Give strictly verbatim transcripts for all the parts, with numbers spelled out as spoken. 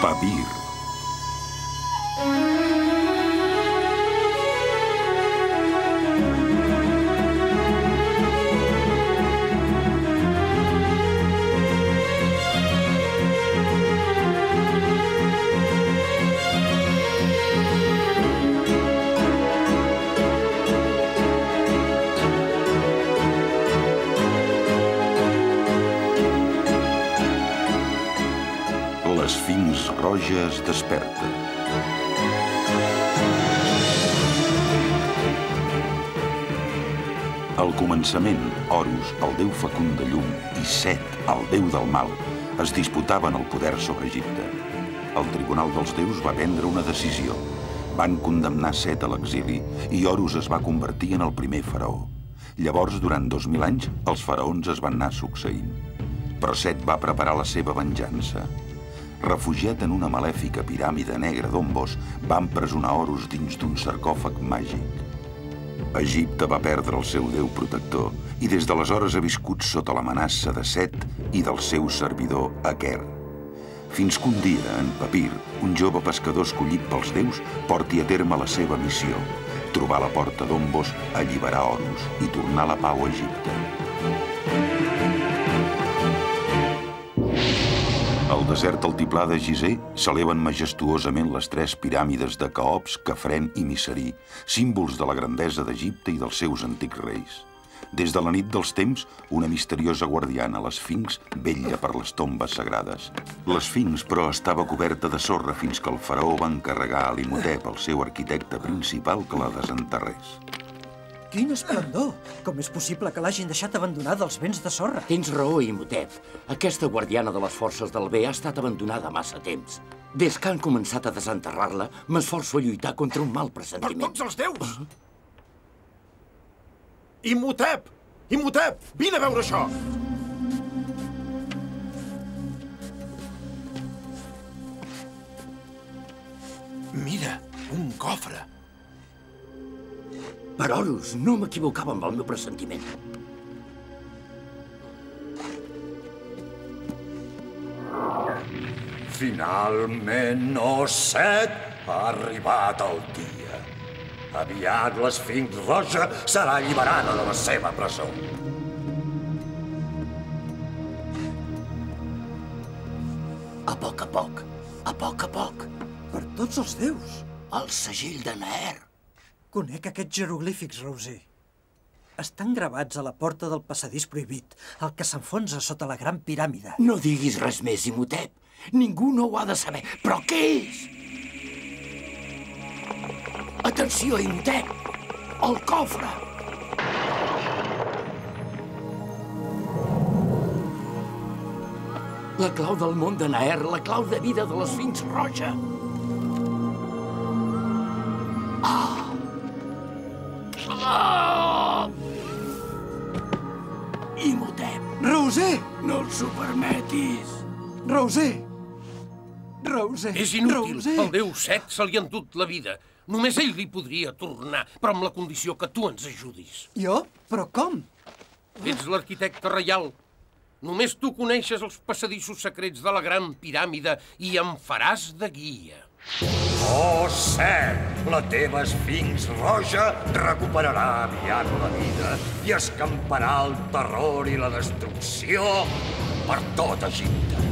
Papir. L'esfinx roja es desperta. Al començament, Horus, el déu fecund de llum, i Set, el déu del mal, es disputaven el poder sobre Egipte. El Tribunal dels Déus va prendre una decisió. Van condemnar Set a l'exili i Horus es va convertir en el primer faraó. Llavors, durant dos mil anys, els faraons es van anar succeint. Però Set va preparar la seva venjança. Refugiat en una malèfica piràmide negra d'Ombos, va empresonar Horus dins d'un sarcòfag màgic. Egipte va perdre el seu déu protector i des d'aleshores ha viscut sota l'amenaça de Set i del seu servidor Aker. Fins que un dia, en Papir, un jove pescador escollit pels déus, porti a terme la seva missió: trobar la porta d'Ombos, alliberar Horus i tornar la pau a Egipte. Al desert altiplà de Gizeh s'eleven majestuosament les tres piràmides de Keops, Kefren i Miseri, símbols de la grandesa d'Egipte i dels seus antics reis. Des de la nit dels temps, una misteriosa guardiana, l'Esfinx, vetlla per les tombes sagrades. L'Esfinx, però, estava coberta de sorra fins que el faraó va encarregar a Imhotep, el seu arquitecte principal, que la desenterrés. Quin esplendor! Com és possible que l'hagin deixat abandonada als vents de sorra? Tens raó, Imhotep. Aquesta guardiana de les forces del bé ha estat abandonada massa temps. Des que han començat a desenterrar-la, m'esforço a lluitar contra un mal pressentiment. Per tots els déus! Imhotep! Imhotep! Vine a veure això! Mira, un cofre. Per Horus, no m'equivocava amb el meu pressentiment. Finalment, oh Set, ha arribat el dia. Aviat l'Esfinx roja serà alliberada de la seva presó. A poc a poc, a poc a poc. Per tots els déus! El segell de Naer. Conec aquests jeroglífics, Roser. Estan gravats a la porta del passadís prohibit, el que s'enfonsa sota la gran piràmide. No diguis res més, Imhotep. Ningú no ho ha de saber. Però què és? Atenció, Imhotep! El cofre! La clau del món de Naer, la clau de vida de l'Esfinx roja. Ah! Ah! Imhotep! Roser! No els ho permetis! Roser! Roser! És inútil. Roser! El déu Set se li ha endut la vida. Només ell li podria tornar, però amb la condició que tu ens ajudis. Jo? Però com? Ets l'arquitecte reial. Només tu coneixes els passadissos secrets de la gran piràmide i em faràs de guia. Oh Set, la teva Esfinx roja recuperarà aviat la vida i escamparà el terror i la destrucció per tot Egipte.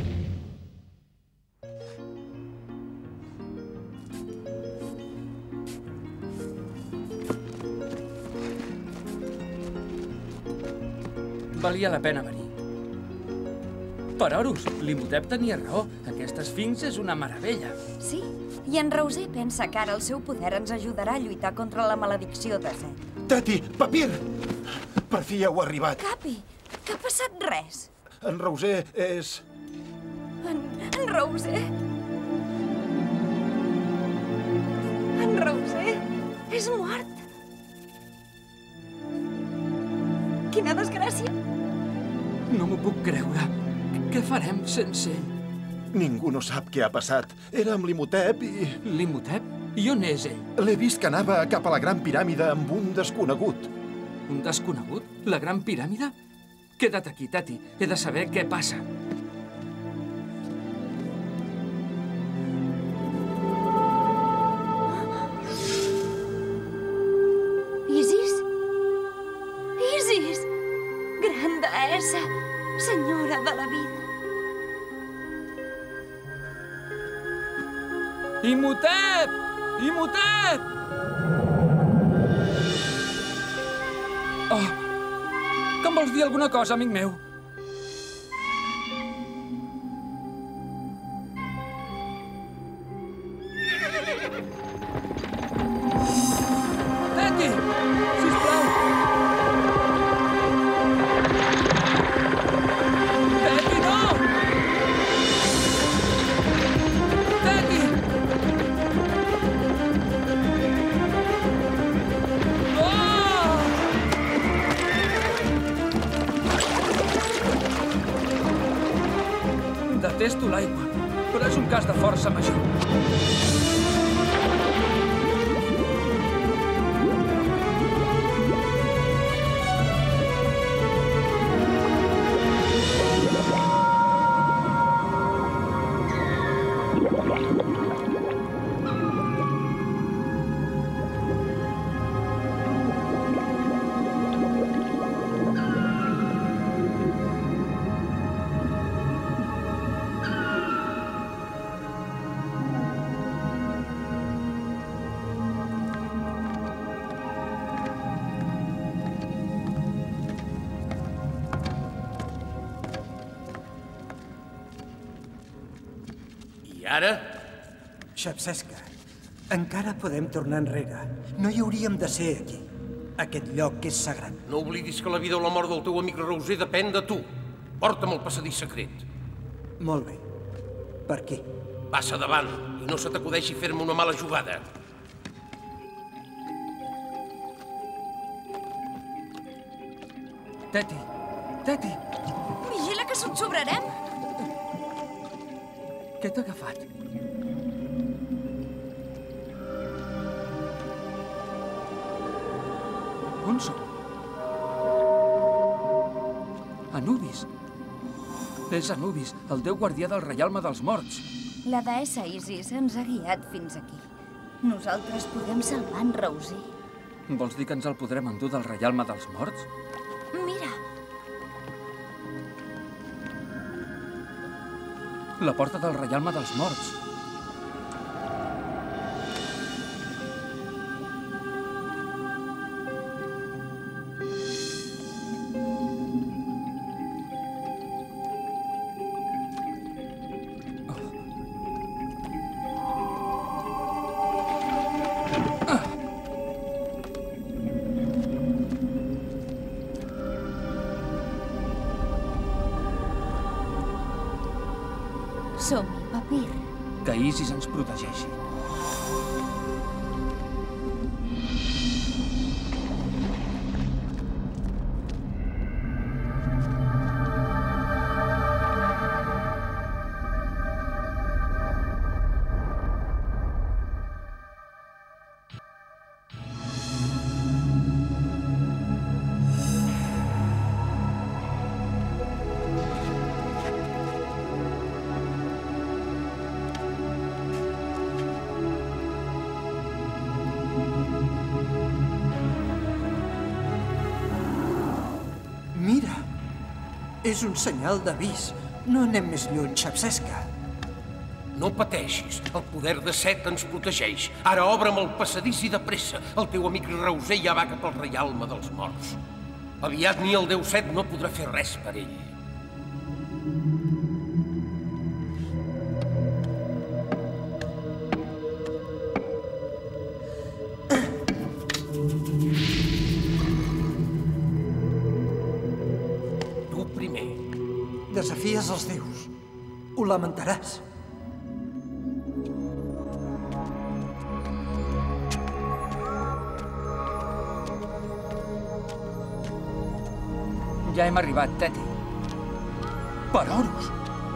Valia la pena venir. Per Horus, l'Imhotep tenia raó. Aquesta Esfinx és una meravella. Sí, i en Roser pensa que ara el seu poder ens ajudarà a lluitar contra la maledicció de Set. Tati, Papir! Per fi heu arribat. Capi, que ha passat res? En Roser és... En, en Roser? En Roser és mort. Quina desgràcia. No m'ho puc creure. Què farem sense ell? Ningú no sap què ha passat. Era amb l'Imhotep i... L'Imhotep? I on és ell? L'he vist que anava cap a la gran piràmide amb un desconegut. Un desconegut? La gran piràmide? Queda't aquí, Tati. He de saber què passa. de la vida. Imhotep! Imhotep! Oh, que em vols dir alguna cosa, amic meu? Teti! Sisplau! Teti, no! Teti! Oh! Detesto l'aigua, però és un cas de força major. I ara? Xepsesca, encara podem tornar enrere. No hi hauríem de ser aquí. Aquest lloc és sagrat. No oblidis que la vida o la mort del teu amic Reuser depèn de tu. Porta'm al passadís secret. Molt bé. Per aquí. Passa davant i no se t'acudeixi fer-me una mala jugada. Teti! Teti! Vigila que s'ensobrarem. Què t'ha agafat? On som? Anubis. És Anubis, el déu guardià del reialme dels morts. La deessa Isis ens ha guiat fins aquí. Nosaltres podem salvar en Reuser. Vols dir que ens el podrem endur del reialme dels morts? Mira, La porta del reialme dels morts. som-hi, Papir. Que Isis ens protegeixi. Mira, és un senyal d'avís. No anem més lluny, Xepsesca. No pateixis, el poder de Set ens protegeix. Ara obre'm el passadís i de pressa. El teu amic Reuser ja va cap al reialme dels morts. Aviat ni el déu Set no podrà fer res per ell. Tu primer. Desafies els déus. Ho lamentaràs. Ja hem arribat, Teti. Per Horus!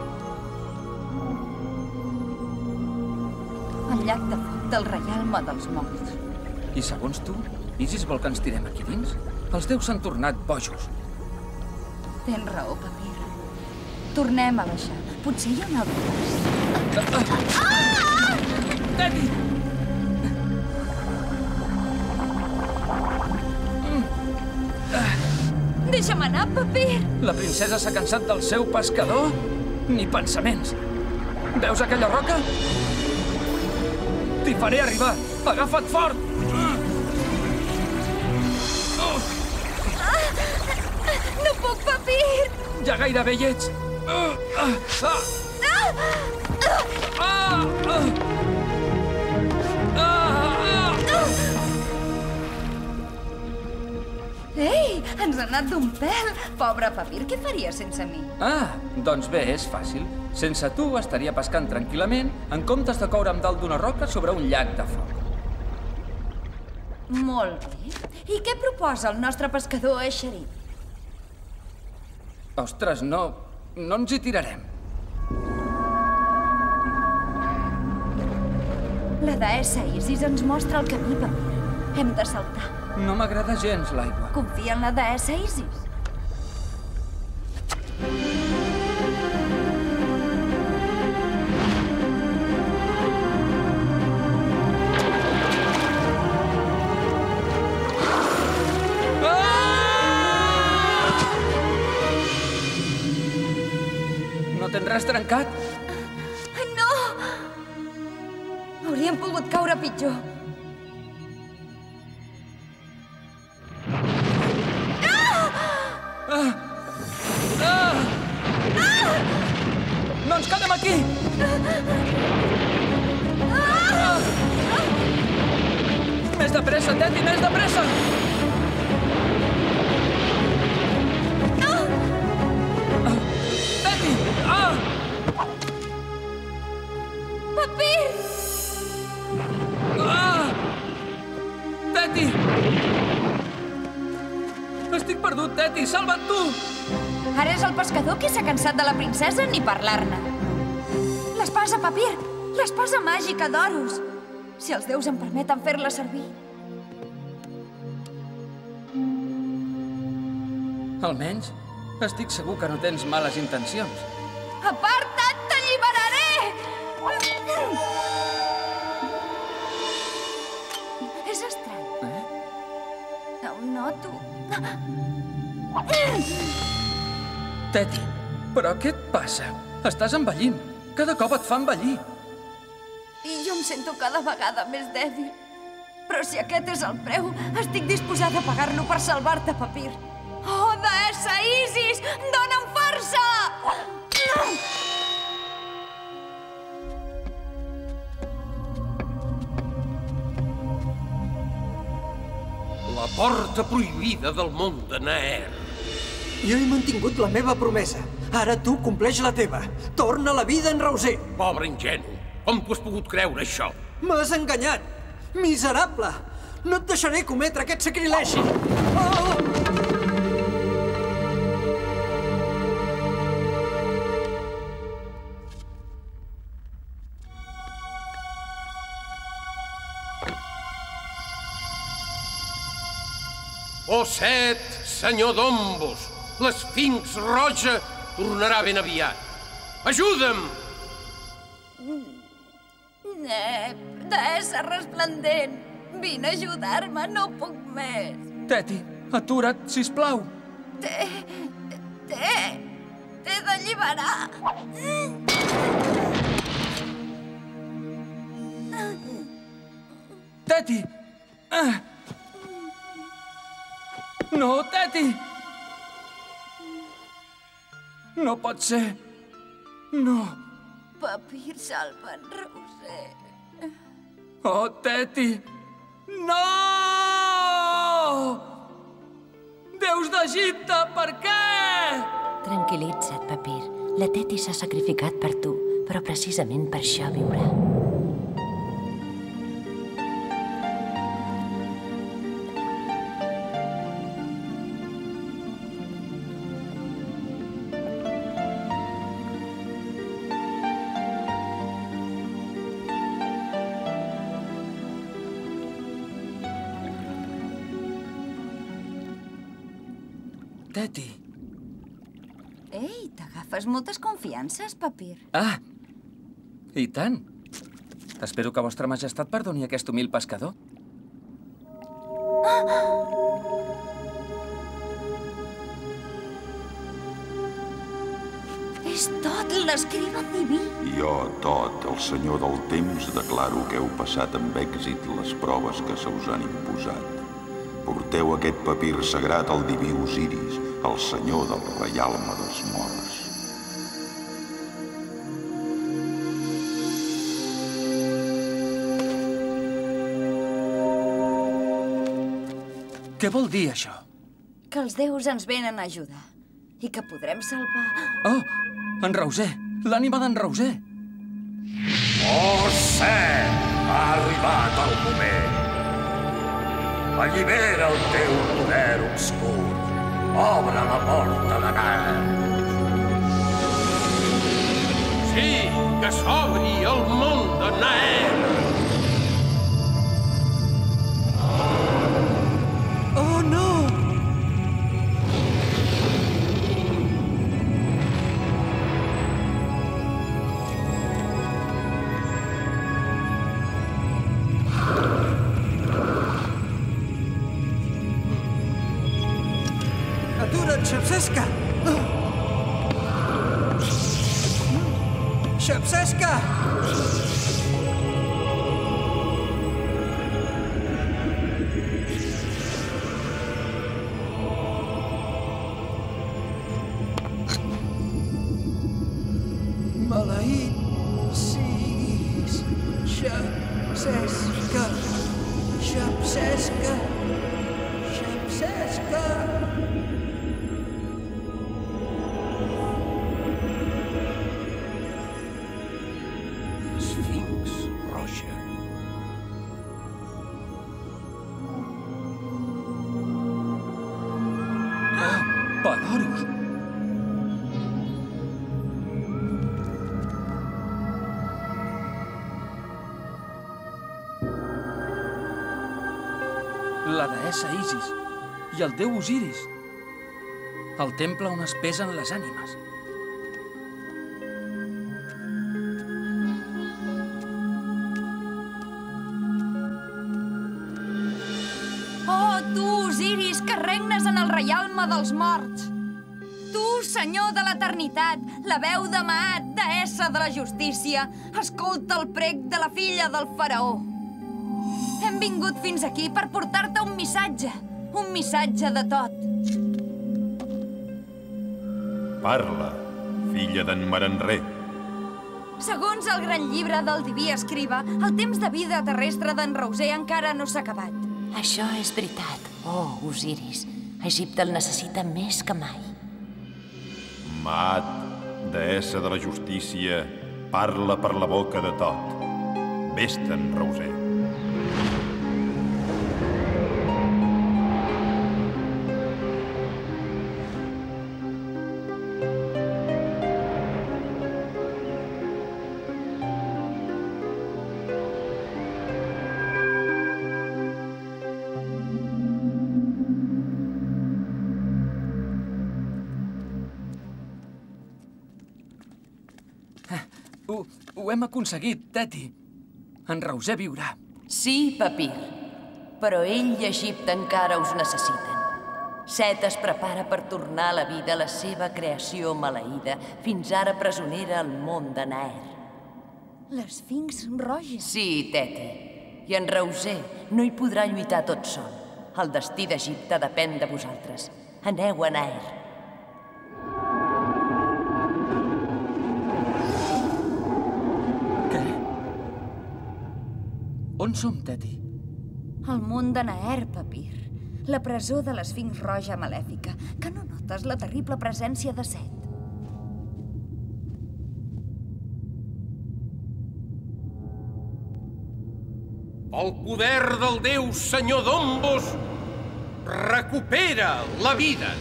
El llac de foc del reialme dels morts. I segons tu, Isis vol que ens tirem aquí dins? Els déus s'han tornat bojos. Tens raó, Papir. Tornem a baixar. Potser hi ha un altre pas. Teti! Deixa'm anar, Papir! La princesa s'ha cansat del seu pescador? Ni pensaments. Veus aquella roca? T'hi faré arribar. Agafa't fort! No puc, Papir! Ja gairebé hi ets. Ei, ens ha anat d'un pèl! Pobre Papir, què faria sense mi? Ah, doncs bé, és fàcil. Sense tu estaria pescant tranquil·lament en comptes de coure'm dalt d'una roca sobre un llac de foc. Molt bé. I què proposa el nostre pescador eixerit? Ostres, no... no ens hi tirarem. La deessa Isis ens mostra el camí, Papir. Hem de saltar. No m'agrada gens l'aigua. Confia en la deessa Isis. No tens res trencat? No! Hauríem pogut caure pitjor. No ens quedem aquí! Més de pressa, Teddy, més de pressa! Teddy! Ah! Papir! Ah! Teddy! Estic perdut, Teddy! Salva't tu! Ara és el pescador que s'ha cansat de la princesa ni parlar-ne. L'espasa, Papir! L'espasa màgica d'Horus! Si els déus em permeten fer-la servir. Almenys, estic segur que no tens males intencions. Aparta't, t'alliberaré! És estrany. Eh? No ho noto. Teddy, però què et passa? Estàs envellint. Cada cop et fa envellir. I jo em sento cada vegada més dèbil. Però si aquest és el preu, estic disposada a pagar-lo per salvar-te, Papir. Oh, deessa Isis! Dóna'm força! La porta prohibida del món de Naer. Jo he mantingut la meva promesa. Ara tu compleix la teva. Torna la vida en Rauser. Pobre ingenu, com t'ho has pogut creure, això? M'has enganyat! Miserable! No et deixaré cometre aquest sacrilegi! Oh! O Set, senyor d'Ombos, l'esfinx roja tornarà ben aviat. Ajuda'm! Nep, deessa resplendent, vine a ajudar-me, no puc més. Teddy, atura't, sisplau. T'he... t'he... t'he d'alliberar. Teddy! Ah! No, Teddy! No pot ser. No. Papir, salva en Rauser. Oh, Teddy! No! Déus d'Egipte, per què? Tranquil·litza't, Papir. La Teti s'ha sacrificat per tu, però precisament per això viurà. Teddy. Ei, t'agafes moltes confiances, Papir. Ah, i tant. Espero que vostra majestat perdoni aquest humil pescador. És tot l'escriba diví. Jo, Tot, el senyor del temps, declaro que heu passat amb èxit les proves que se us han imposat. Porteu aquest papir sagrat al diví Osiris, el senyor del reialme dels morts. Què vol dir, això? Que els déus ens venen a ajudar i que podrem salvar... Oh, en Rauser! L'ànima d'en Rauser! Oh, Set! Ha arribat el moment! Allibera el teu poder obscur. Obre la porta de Naer. Sí, que s'obri el món de Naer! Oh, no! Atura't, Xapsesca! Xapsesca! Maleït siguis, Xapsesca, Xapsesca, Xapsesca. Esfinx roja. Ah, per Horus! La deessa Isis i el déu Osiris. El temple on es pesen les ànimes. Oh, tu, Osiris, que regnes en el reialme dels morts! Tu, senyor de l'eternitat, la veu de Maat, deessa de la justícia, escolta el prec de la filla del faraó. Hem vingut fins aquí per portar-te un missatge, un missatge de Tot. Parla, filla d'en Marenré. Segons el gran llibre del diví escriba, el temps de vida terrestre d'en Rauser encara no s'ha acabat. Això és veritat. Oh, Osiris, Egipte el necessita més que mai. Maat, deessa de la justícia, parla per la boca de Tot. Vés-te'n, Rauser. Ho, ho hem aconseguit, Teti. En Rauser viurà. Sí, Papir, però ell i Egipte encara us necessiten. Set es prepara per tornar a la vida la seva creació maleïda, fins ara presonera al món de Naer. L'Esfinx roja. Sí, Teti. I en Rauser no hi podrà lluitar tot sol. El destí d'Egipte depèn de vosaltres. Aneu a Naer. Què? On som, Teti? El món de Naer, Papir. La presó de l'Esfinx roja malèfica. Que no notes la terrible presència de Set? El poder del déu senyor d'Ombos recupera la vida.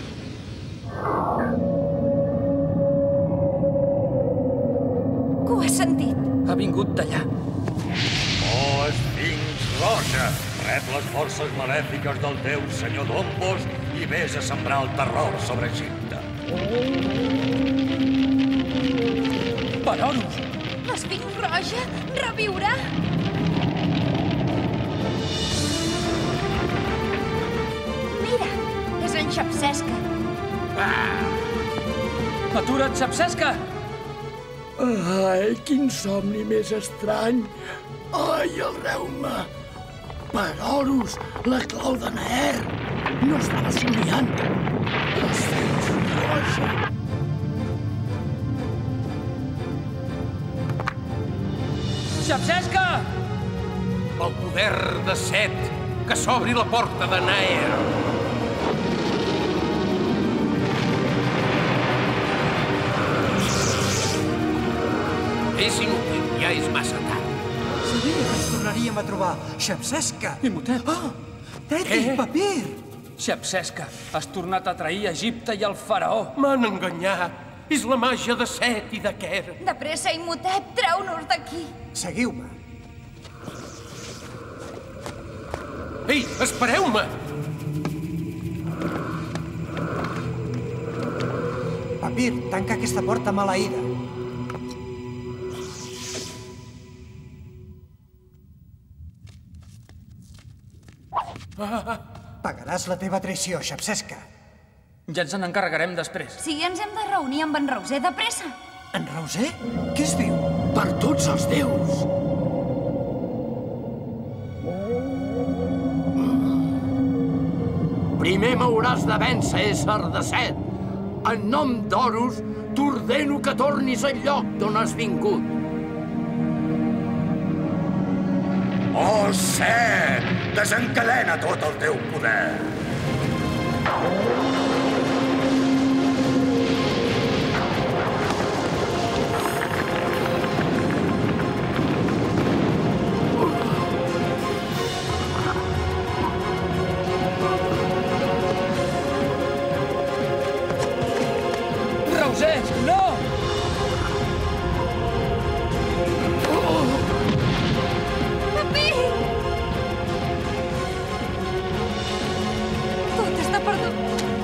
Que ho has sentit? Ha vingut d'allà. Oh, Esfinx roja! Rep les forces malèfiques del déu senyor d'Ombos i vés a sembrar el terror sobre Egipte. Per Horus! L'Esfinx roja reviurà! Mira, és en Xapsesca. Atura't, Xapsesca! Ai, quin somni més estrany. Ai, el reuma. Per Horus, la clau de Naer. No estava somiant. Les Fincs Roja. Xapsesca! El poder de Set, que s'obri la porta de Naer. És inútil, ja és massa tard. Sabia que ens tornaríem a trobar. Xapsesca! Imhotep! Oh! Teti, Què? Papir! Xapsesca, has tornat a trair Egipte i el faraó. M'han enganyat. És la màgia de Set i de Quer. De pressa, Imhotep, treu-nos d'aquí. Seguiu-me. Ei, espereu-me! Papir, tanca aquesta porta maleïda. Pagaràs la teva traïció, Xapsesca. Ja ens n'encarregarem després. Sí, ens hem de reunir amb en Rauser, de pressa. En Rauser? Què es diu? Per tots els déus. Primer m'hauràs de vèncer, ésser de Set. En nom d'Horus, t'ordeno que tornis al lloc d'on has vingut. Oh, Set! Desencadena tot el teu poder! Rauser, no! Tot està perdut.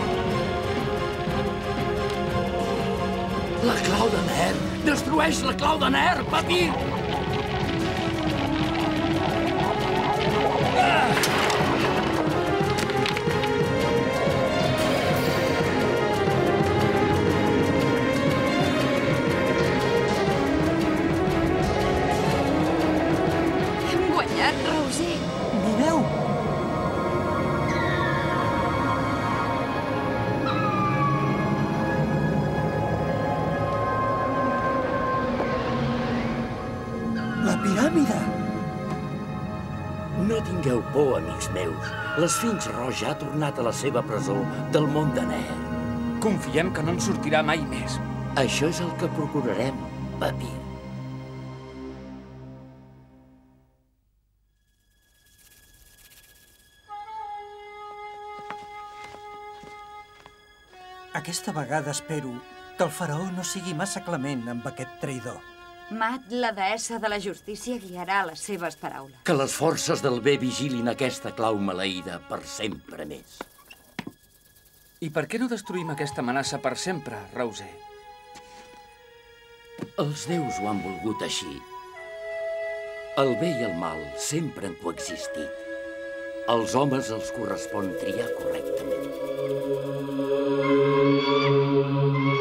La clau de Naer! Destrueix la clau de Naer, Papir! Hem guanyat, Rauser. Mireu! La piràmide! No tingueu por, amics meus. L'Esfinx Roja ha tornat a la seva presó del món de Naer. Confiem que no en sortirà mai més. Això és el que procurarem, Papir. Aquesta vegada espero que el faraó no sigui massa clement amb aquest traïdor. Mat, la deessa de la justícia, guiarà les seves paraules. Que les forces del bé vigilin aquesta clau maleïda per sempre més. I per què no destruïm aquesta amenaça per sempre, Rauser? Els déus ho han volgut així. El bé i el mal sempre han coexistit. Als homes els correspon triar correctament.